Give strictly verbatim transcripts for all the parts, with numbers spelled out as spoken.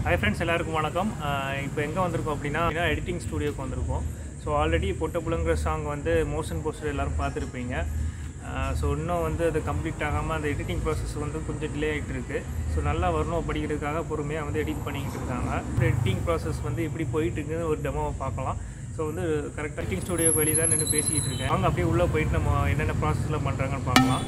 Hi friends, எல்லாருக்கும் வணக்கம். இப்போ எங்க வந்திருக்கோம் அப்படினா எடிட்டிங் ஸ்டுடியோக்கு வந்திருக்கோம். ஸோ ஆல்ரெடி பொட்டப்புலங்கிற சாங் வந்து மோஷன் போஸ்டர் எல்லாரும் பார்த்துருப்பீங்க. ஸோ இன்னும் வந்து அது கம்ப்ளீட் ஆகாமல் அந்த எடிட்டிங் ப்ராசஸ் வந்து கொஞ்சம் டிலே ஆகிட்டு இருக்குது. ஸோ நல்லா வரணும் படிக்கிறதுக்காக பொறுமையாக வந்து எடிட் பண்ணிக்கிட்டு இருக்காங்க. எடிட்டிங் ப்ராசஸ் வந்து எப்படி போயிட்டு இருக்குன்னு ஒரு டெமோவை பார்க்கலாம். ஸோ வந்து கரெக்டாக எடிட்டிங் ஸ்டுடியோக்கு வெளியே தான் நின்று பேசிக்கிட்டு இருக்கேன். அவங்க அப்படியே உள்ளே போயிட்டு நம்ம என்னென்ன ப்ராசஸில் பண்ணுறாங்கன்னு பார்க்கலாம்.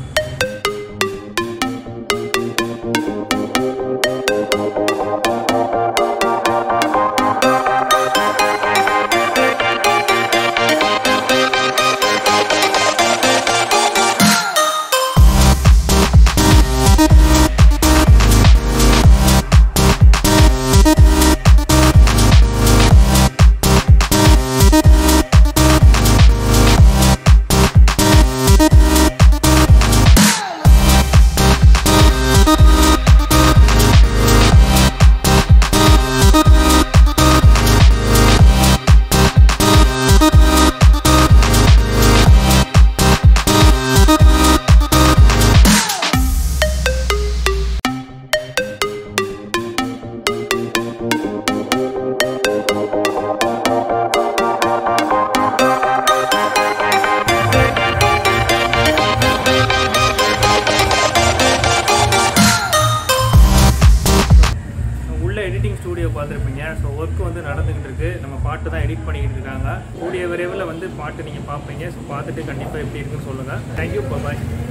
எடிட்டிங் ஸ்டுடியோ பார்த்துருப்பீங்க. ஸோ ஒர்க் வந்து நடந்துக்கிட்டு இருக்குது. நம்ம பாட்டு தான் எடிட் பண்ணிக்கிட்டு இருக்காங்க. கூடிய விரைவில் வந்து பாட்டு நீங்கள் பார்ப்பீங்க. ஸோ பார்த்துட்டு கண்டிப்பாக எப்படி இருக்குன்னு சொல்லுங்கள். தேங்க்யூ, பாய்.